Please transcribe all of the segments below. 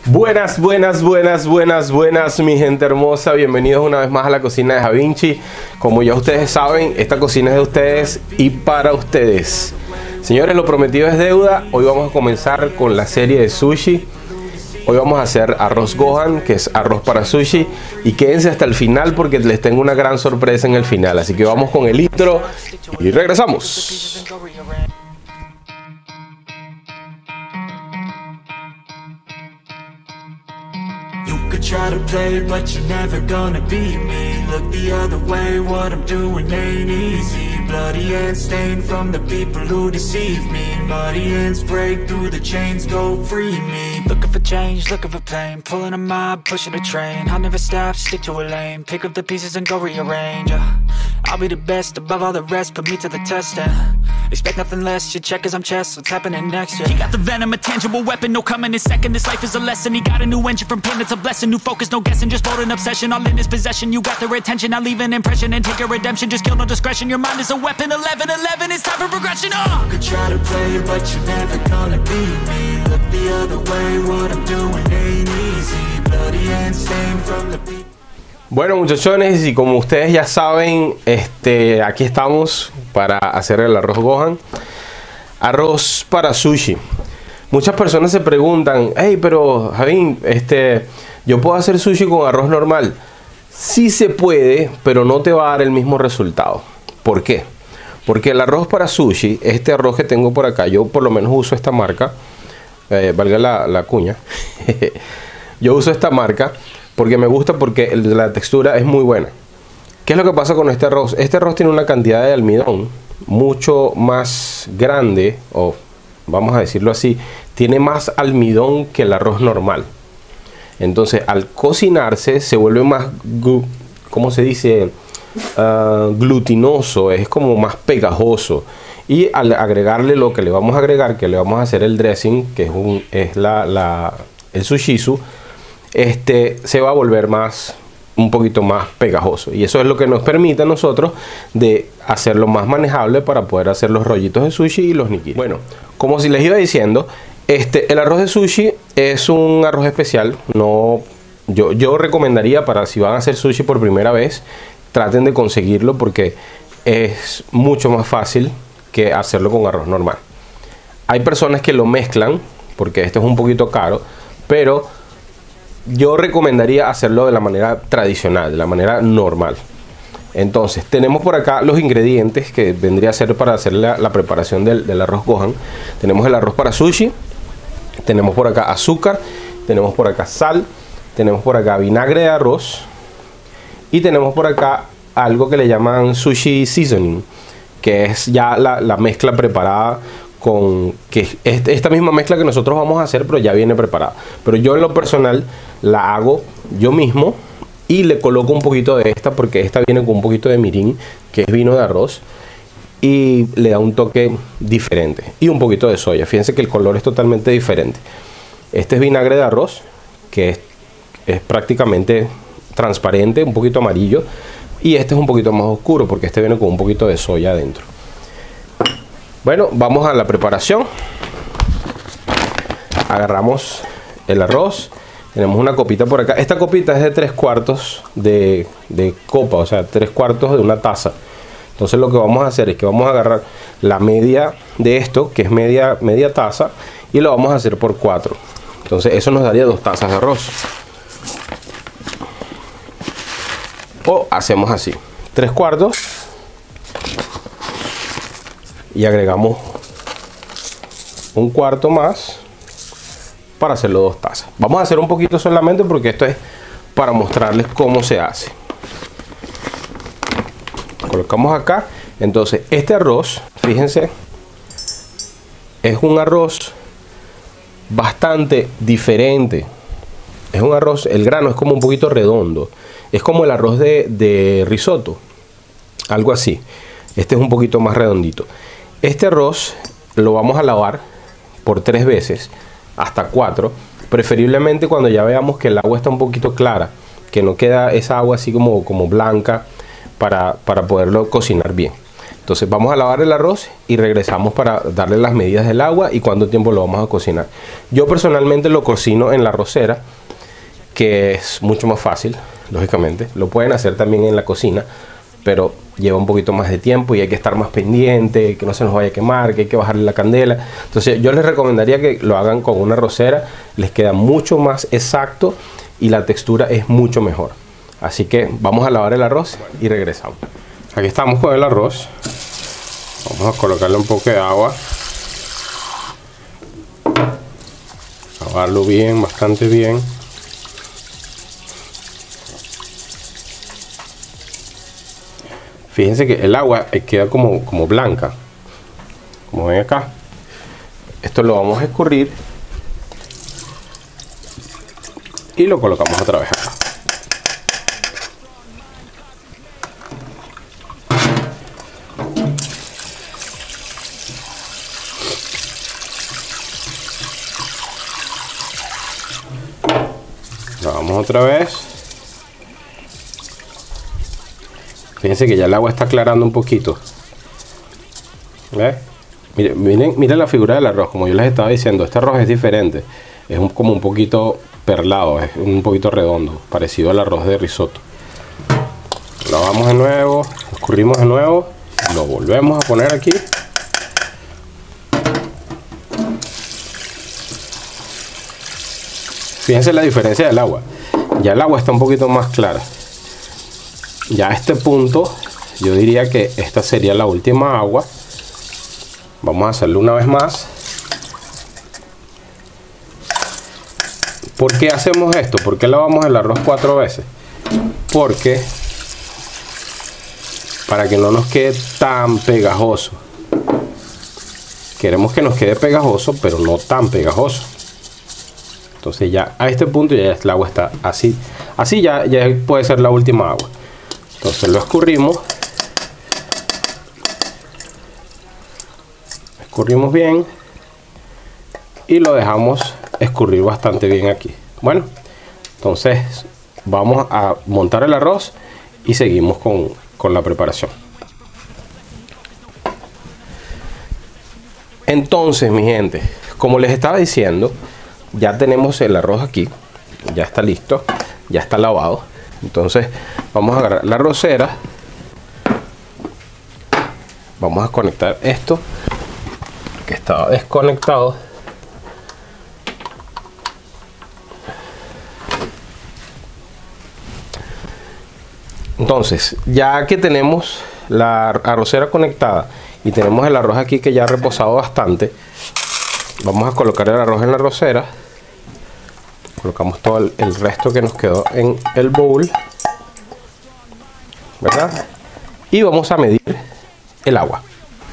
Buenas, mi gente hermosa. Bienvenidos una vez más a la cocina de Da Vinci. Como ya ustedes saben, esta cocina es de ustedes y para ustedes. Señores, lo prometido es deuda. Hoy vamos a comenzar con la serie de sushi. Hoy vamos a hacer arroz gohan, que es arroz para sushi. Y quédense hasta el final porque les tengo una gran sorpresa en el final. Así que vamos con el intro y regresamos. Try to play, but you're never gonna beat me. Look the other way, what I'm doing ain't easy. Bloody hands stained from the people who deceive me. Muddy hands break through the chains, go free me. Looking for change, looking for pain. Pulling a mob, pushing a train. I'll never stop, stick to a lane. Pick up the pieces and go rearrange. I'll be the best above all the rest, put me to the test and expect nothing less, you check as I'm chess, what's happening next, yeah. He got the venom, a tangible weapon, no coming in second. This life is a lesson, he got a new engine from pain, it's a blessing. New focus, no guessing, just bold and obsession. All in his possession, you got their attention. I'll leave an impression and take your redemption. Just kill, no discretion, your mind is a weapon. 11-11, it's time for progression, You could try to play, but you're never gonna beat me. Look the other way, what I'm doing ain't easy. Bloody hands stained from the people. Bueno, muchachones, y como ustedes ya saben, aquí estamos para hacer el arroz gohan, arroz para sushi. Muchas personas se preguntan, hey, pero Javín, yo puedo hacer sushi con arroz normal. Sí se puede, pero no te va a dar el mismo resultado. ¿Por qué? Porque el arroz para sushi, este arroz que tengo por acá, yo por lo menos uso esta marca, valga la cuña, yo uso esta marca porque me gusta, porque la textura es muy buena. ¿Qué es lo que pasa con este arroz? Este arroz tiene una cantidad de almidón mucho más grande, o vamos a decirlo así, tiene más almidón que el arroz normal. Entonces, al cocinarse se vuelve más, ¿cómo se dice? Glutinoso, es como más pegajoso. Y al agregarle lo que le vamos a agregar, que le vamos a hacer el dressing, que es el sushizu, se va a volver un poquito más pegajoso, y eso es lo que nos permite a nosotros de hacerlo más manejable para poder hacer los rollitos de sushi y los nigiris. Bueno, como si les iba diciendo, el arroz de sushi es un arroz especial. Yo recomendaría, para si van a hacer sushi por primera vez, traten de conseguirlo porque es mucho más fácil que hacerlo con arroz normal. Hay personas que lo mezclan porque este es un poquito caro, pero yo recomendaría hacerlo de la manera tradicional, de la manera normal. Entonces, tenemos por acá los ingredientes que vendría a ser para hacer la preparación del arroz gohan. Tenemos el arroz para sushi, tenemos por acá azúcar, tenemos por acá sal, tenemos por acá vinagre de arroz y tenemos por acá algo que le llaman sushi seasoning, que es ya la mezcla preparada que esta misma mezcla que nosotros vamos a hacer, pero ya viene preparada. Pero yo en lo personal la hago yo mismo y le coloco un poquito de esta, porque esta viene con un poquito de mirin, que es vino de arroz, y le da un toque diferente, y un poquito de soya. Fíjense que el color es totalmente diferente. Este es vinagre de arroz, que es prácticamente transparente, un poquito amarillo, y este es un poquito más oscuro porque este viene con un poquito de soya adentro. Bueno, vamos a la preparación. Agarramos el arroz. Tenemos una copita por acá. Esta copita es de 3/4 de copa, o sea, 3/4 de una taza. Entonces lo que vamos a hacer es que vamos a agarrar la media de esto, que es media taza, y lo vamos a hacer por 4. Entonces eso nos daría 2 tazas de arroz. O hacemos así, 3/4. Y agregamos 1/4 más para hacerlo 2 tazas. Vamos a hacer un poquito solamente porque esto es para mostrarles cómo se hace. Colocamos acá. Entonces este arroz, fíjense, es un arroz bastante diferente. Es un arroz, el grano es como un poquito redondo. Es como el arroz de risotto, algo así. Este es un poquito más redondito. Este arroz lo vamos a lavar por 3 veces, hasta 4. Preferiblemente cuando ya veamos que el agua está un poquito clara, que no queda esa agua así como blanca, para poderlo cocinar bien. Entonces vamos a lavar el arroz y regresamos para darle las medidas del agua y cuánto tiempo lo vamos a cocinar. Yo personalmente lo cocino en la arrocera, que es mucho más fácil, lógicamente. Lo pueden hacer también en la cocina, pero lleva un poquito más de tiempo y hay que estar más pendiente, que no se nos vaya a quemar, que hay que bajarle la candela. Entonces yo les recomendaría que lo hagan con una arrocera, les queda mucho más exacto y la textura es mucho mejor. Así que vamos a lavar el arroz y regresamos. Aquí estamos con el arroz. Vamos a colocarle un poco de agua. Lavarlo bien, bastante bien. Fíjense que el agua queda como blanca, como ven acá. Esto lo vamos a escurrir y lo colocamos otra vez acá. Lo vamos otra vez. Fíjense que ya el agua está aclarando un poquito. ¿Ves? Miren la figura del arroz. Como yo les estaba diciendo, este arroz es diferente. Es como un poquito perlado, es un poquito redondo, parecido al arroz de risotto. Lavamos de nuevo, escurrimos de nuevo, lo volvemos a poner aquí. Fíjense la diferencia del agua. Ya el agua está un poquito más clara. Ya a este punto yo diría que esta sería la última agua. Vamos a hacerlo una vez más. ¿Por qué hacemos esto? ¿Por qué lavamos el arroz 4 veces? Porque para que no nos quede tan pegajoso. Queremos que nos quede pegajoso, pero no tan pegajoso. Entonces ya a este punto ya el agua está así. Así ya puede ser la última agua. Entonces lo escurrimos. Escurrimos bien. Y lo dejamos escurrir bastante bien aquí. Bueno, entonces vamos a montar el arroz y seguimos con la preparación. Entonces, mi gente, como les estaba diciendo, ya tenemos el arroz aquí, ya está listo, ya está lavado. Entonces vamos a agarrar la arrocera, vamos a conectar esto que estaba desconectado. Entonces, ya que tenemos la arrocera conectada y tenemos el arroz aquí que ya ha reposado bastante, vamos a colocar el arroz en la arrocera. Colocamos todo el resto que nos quedó en el bowl, ¿verdad? Y vamos a medir el agua.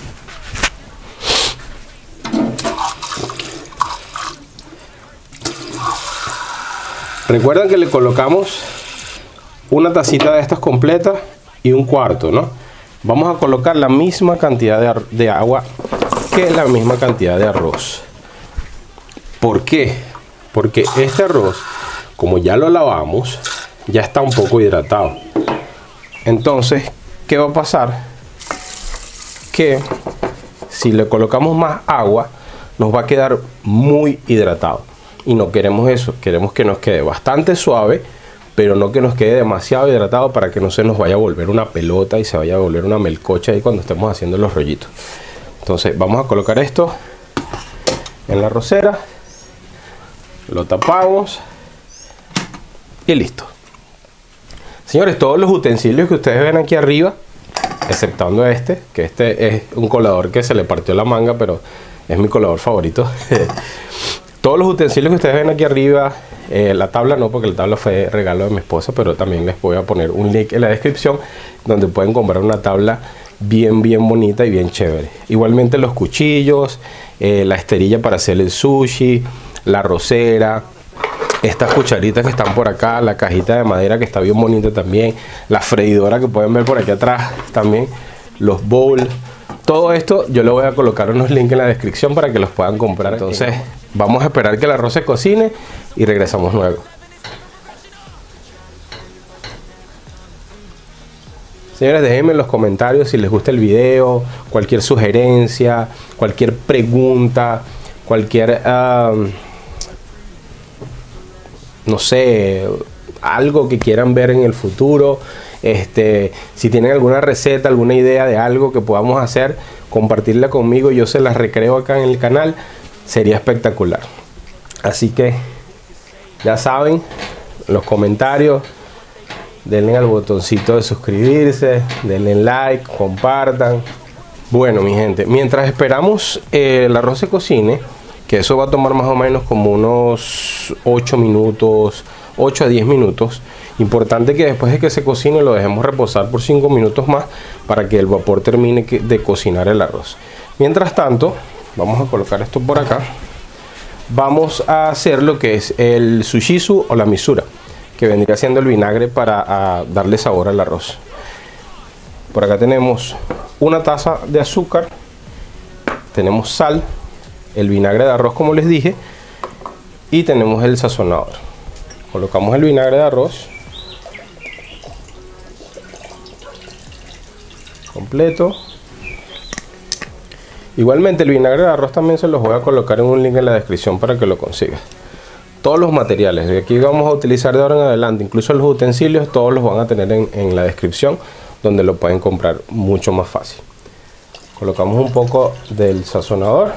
Recuerden que le colocamos una tacita de estas completas y un cuarto, ¿no? Vamos a colocar la misma cantidad de agua que la misma cantidad de arroz. ¿Por qué? Porque este arroz, como ya lo lavamos, ya está un poco hidratado. Entonces, ¿qué va a pasar? Que si le colocamos más agua, nos va a quedar muy hidratado. Y no queremos eso, queremos que nos quede bastante suave, pero no que nos quede demasiado hidratado para que no se nos vaya a volver una pelota y se vaya a volver una melcocha ahí cuando estemos haciendo los rollitos. Entonces vamos a colocar esto en la arrocera, lo tapamos y listo. Señores, todos los utensilios que ustedes ven aquí arriba, exceptando este, que este es un colador que se le partió la manga, pero es mi colador favorito. Todos los utensilios que ustedes ven aquí arriba, la tabla no, porque la tabla fue regalo de mi esposa, pero también les voy a poner un link en la descripción donde pueden comprar una tabla bien bonita y bien chévere. Igualmente los cuchillos, la esterilla para hacer el sushi, la arrocera, estas cucharitas que están por acá, la cajita de madera que está bien bonita también, la freidora que pueden ver por aquí atrás también, los bowls. Todo esto yo le voy a colocar unos links en la descripción para que los puedan comprar. Entonces vamos a esperar que el arroz se cocine y regresamos luego. Señores, déjenme en los comentarios si les gusta el video, cualquier sugerencia, cualquier pregunta, cualquier, no sé, algo que quieran ver en el futuro. Si tienen alguna receta, alguna idea de algo que podamos hacer, compartirla conmigo, yo se las recreo acá en el canal, sería espectacular. Así que ya saben, en los comentarios denle al botoncito de suscribirse, denle like, compartan. Bueno, mi gente, mientras esperamos el arroz se cocine, que eso va a tomar más o menos como unos 8 minutos, 8 a 10 minutos. Importante que después de que se cocine lo dejemos reposar por 5 minutos más para que el vapor termine de cocinar el arroz. Mientras tanto, vamos a colocar esto por acá. Vamos a hacer lo que es el sushizu o la misura, que vendría siendo el vinagre para darle sabor al arroz. Por acá tenemos una taza de azúcar, tenemos sal, el vinagre de arroz como les dije, y tenemos el sazonador. Colocamos el vinagre de arroz completo. Igualmente el vinagre de arroz también se los voy a colocar en un link en la descripción para que lo consigas. Todos los materiales de aquí vamos a utilizar de ahora en adelante, incluso los utensilios, todos los van a tener en la descripción, donde lo pueden comprar mucho más fácil. Colocamos un poco del sazonador.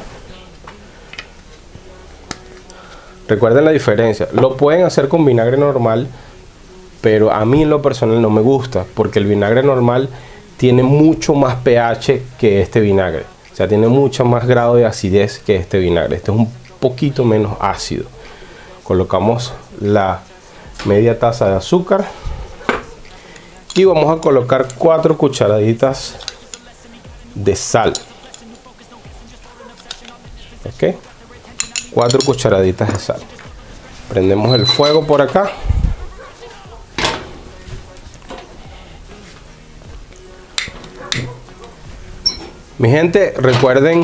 Recuerden la diferencia, lo pueden hacer con vinagre normal, pero a mí en lo personal no me gusta, porque el vinagre normal tiene mucho más pH que este vinagre. O sea, tiene mucho más grado de acidez que este vinagre. Este es un poquito menos ácido. Colocamos la media taza de azúcar y vamos a colocar 4 cucharaditas de sal. Ok, 4 cucharaditas de sal. Prendemos el fuego por acá. Mi gente, recuerden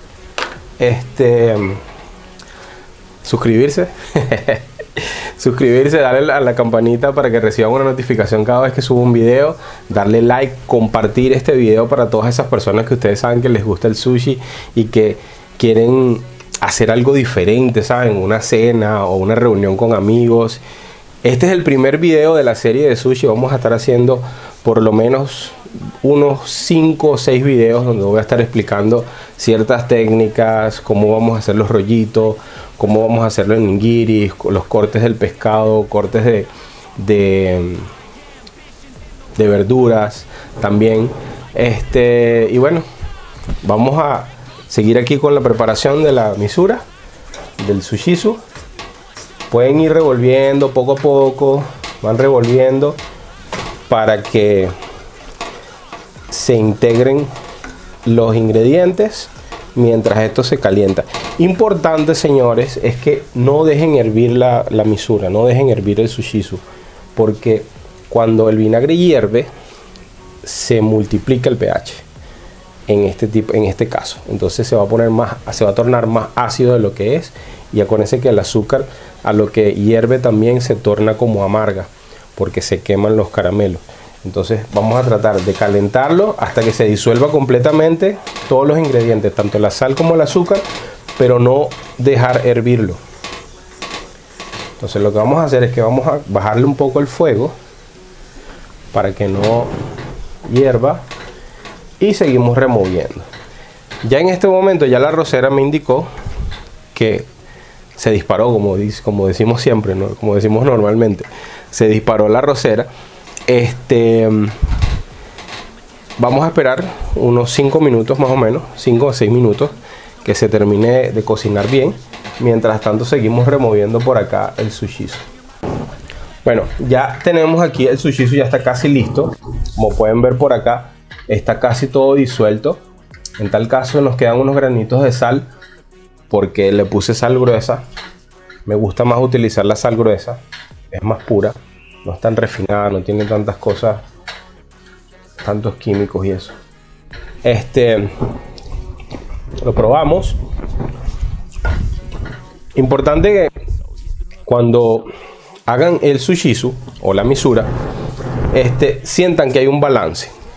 suscribirse. Suscribirse, darle a la campanita para que reciban una notificación cada vez que subo un video, darle like, compartir este video para todas esas personas que ustedes saben que les gusta el sushi y que quieren hacer algo diferente, ¿saben? Una cena o una reunión con amigos. Este es el primer video de la serie de sushi. Vamos a estar haciendo por lo menos unos 5 o 6 videos donde voy a estar explicando ciertas técnicas, cómo vamos a hacer los rollitos, cómo vamos a hacerlo en nigiris, los cortes del pescado, cortes de verduras también. Y bueno, vamos a seguir aquí con la preparación de la misura, del sushizu. Pueden ir revolviendo poco a poco, van revolviendo para que se integren los ingredientes mientras esto se calienta. Importante, señores, es que no dejen hervir la misura, no dejen hervir el sushizu, porque cuando el vinagre hierve se multiplica el pH en este caso. Entonces se va a tornar más ácido de lo que es, y acuérdense que el azúcar a lo que hierve también se torna como amarga porque se queman los caramelos. Entonces vamos a tratar de calentarlo hasta que se disuelva completamente todos los ingredientes, tanto la sal como el azúcar, pero no dejar hervirlo. Entonces lo que vamos a hacer es que vamos a bajarle un poco el fuego para que no hierva y seguimos removiendo. Ya en este momento ya la arrocera me indicó que se disparó, como decimos siempre, ¿no? Como decimos normalmente, se disparó la arrocera. Vamos a esperar unos 5 minutos más o menos, 5 o 6 minutos, que se termine de cocinar bien. Mientras tanto seguimos removiendo por acá el sushizu. Bueno, ya tenemos aquí el sushizu, ya está casi listo. Como pueden ver por acá, está casi todo disuelto. En tal caso nos quedan unos granitos de sal porque le puse sal gruesa. Me gusta más utilizar la sal gruesa, es más pura. No es tan refinada, no tiene tantas cosas, tantos químicos y eso. Lo probamos. Importante que cuando hagan el sushizu o la misura, sientan que hay un balance.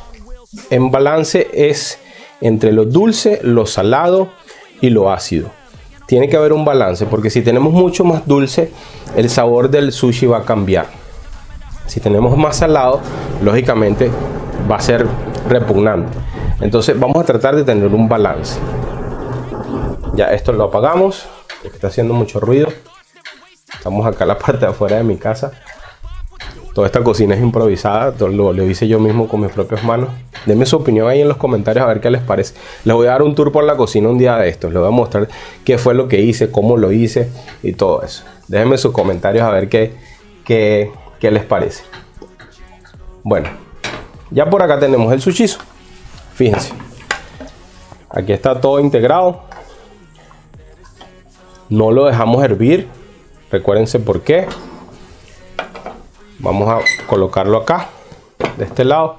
en balance es entre lo dulce, lo salado y lo ácido. Tiene que haber un balance, porque si tenemos mucho más dulce, el sabor del sushi va a cambiar. Si tenemos más salado, lógicamente va a ser repugnante. Entonces vamos a tratar de tener un balance. Ya esto lo apagamos, porque está haciendo mucho ruido. Estamos acá en la parte de afuera de mi casa. Toda esta cocina es improvisada, lo hice yo mismo con mis propias manos. Denme su opinión ahí en los comentarios a ver qué les parece. Les voy a dar un tour por la cocina un día de estos. Les voy a mostrar qué fue lo que hice, cómo lo hice y todo eso. Déjenme sus comentarios a ver qué les parece. Bueno, ya por acá tenemos el sushizo. Fíjense. Aquí está todo integrado. No lo dejamos hervir. Recuérdense por qué. Vamos a colocarlo acá, de este lado.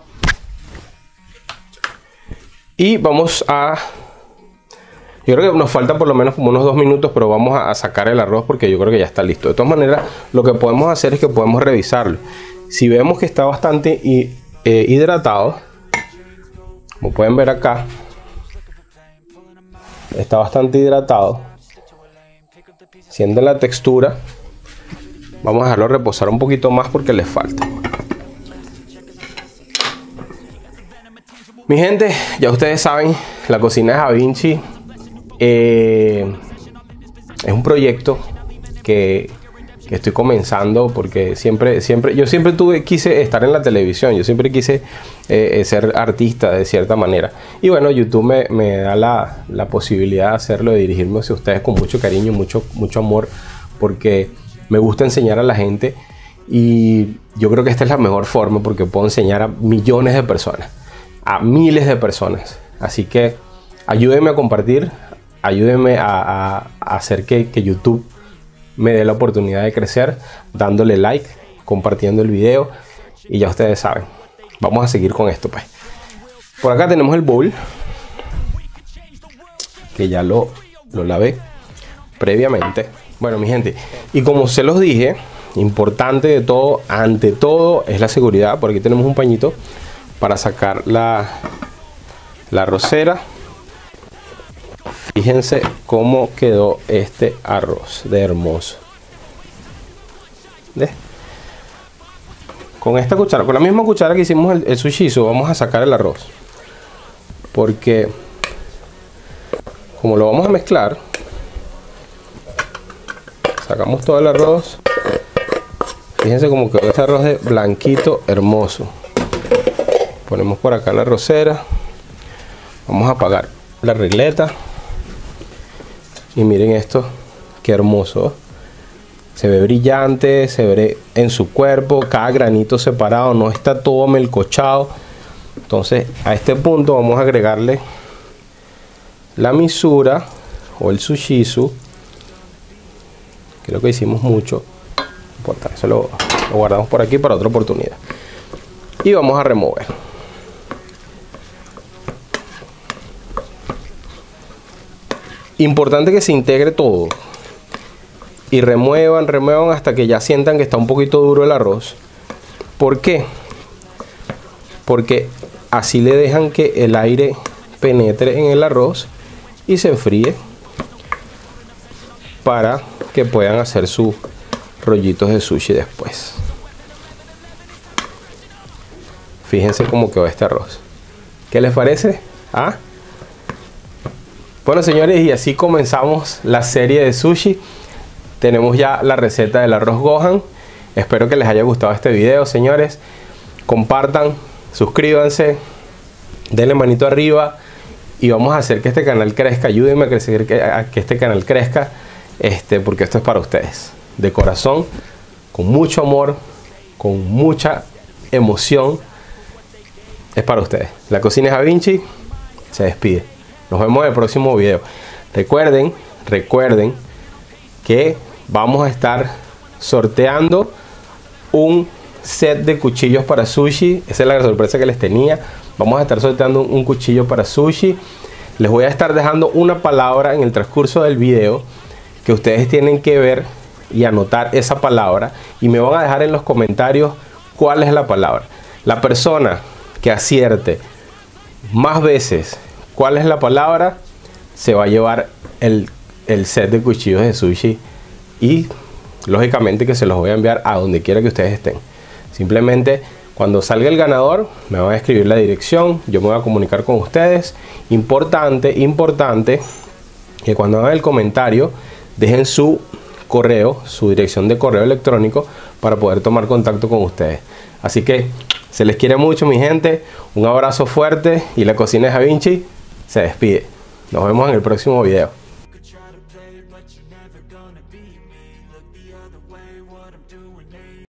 Y vamos a... Yo creo que nos falta por lo menos como unos 2 minutos, pero vamos a sacar el arroz porque yo creo que ya está listo. De todas maneras, lo que podemos hacer es que podemos revisarlo. Si vemos que está bastante hidratado, como pueden ver acá, está bastante hidratado. Siente la textura. Vamos a dejarlo reposar un poquito más porque le falta. Mi gente, ya ustedes saben, la cocina de Da Vinci es un proyecto que estoy comenzando porque yo siempre quise estar en la televisión. Yo siempre quise ser artista de cierta manera. Y bueno, YouTube me da la posibilidad de hacerlo, de dirigirme hacia ustedes con mucho cariño, mucho amor, porque me gusta enseñar a la gente y yo creo que esta es la mejor forma porque puedo enseñar a millones de personas, a miles de personas. Así que ayúdenme a compartir, ayúdenme a hacer que YouTube me dé la oportunidad de crecer, dándole like, compartiendo el video y ya ustedes saben. Vamos a seguir con esto pues. Por acá tenemos el bowl, que ya lo lavé previamente. Bueno, mi gente, y como se los dije, importante de todo, ante todo, es la seguridad. Por aquí tenemos un pañito para sacar la arrocera. Fíjense cómo quedó este arroz de hermoso. ¿Ves? Con esta cuchara, con la misma cuchara que hicimos el sushizo, vamos a sacar el arroz. Porque como lo vamos a mezclar, sacamos todo el arroz. Fíjense cómo quedó este arroz de blanquito, hermoso. Ponemos por acá la arrocera. Vamos a apagar la regleta. Y miren esto, qué hermoso. Se ve brillante, se ve en su cuerpo, cada granito separado, no está todo melcochado. Entonces a este punto vamos a agregarle la misura o el sushizo. Creo que hicimos mucho. No importa, eso lo guardamos por aquí para otra oportunidad. Y vamos a remover. Importante que se integre todo. Y remuevan hasta que ya sientan que está un poquito duro el arroz. ¿Por qué? Porque así le dejan que el aire penetre en el arroz y se enfríe para que puedan hacer sus rollitos de sushi después. Fíjense cómo quedó este arroz. ¿Qué les parece? ¿Ah? Bueno, señores, y así comenzamos la serie de sushi. Tenemos ya la receta del arroz Gohan. Espero que les haya gustado este video, señores. Compartan, suscríbanse, denle manito arriba y vamos a hacer que este canal crezca. Ayúdenme a crecer, a que este canal crezca, porque esto es para ustedes. De corazón, con mucho amor, con mucha emoción. Es para ustedes. La cocina de Da Vinci se despide. Nos vemos en el próximo video. Recuerden que vamos a estar sorteando un set de cuchillos para sushi. Esa es la sorpresa que les tenía. Vamos a estar sorteando un cuchillo para sushi. Les voy a estar dejando una palabra en el transcurso del video que ustedes tienen que ver y anotar esa palabra y me van a dejar en los comentarios cuál es la palabra. La persona que acierte más veces cuál es la palabra, se va a llevar el set de cuchillos de sushi, y lógicamente que se los voy a enviar a donde quiera que ustedes estén. Simplemente cuando salga el ganador me van a escribir la dirección, yo me voy a comunicar con ustedes. Importante que cuando hagan el comentario dejen su correo, su dirección de correo electrónico, para poder tomar contacto con ustedes. Así que se les quiere mucho, mi gente. Un abrazo fuerte, y la cocina de Da Vinci se despide. Nos vemos en el próximo video.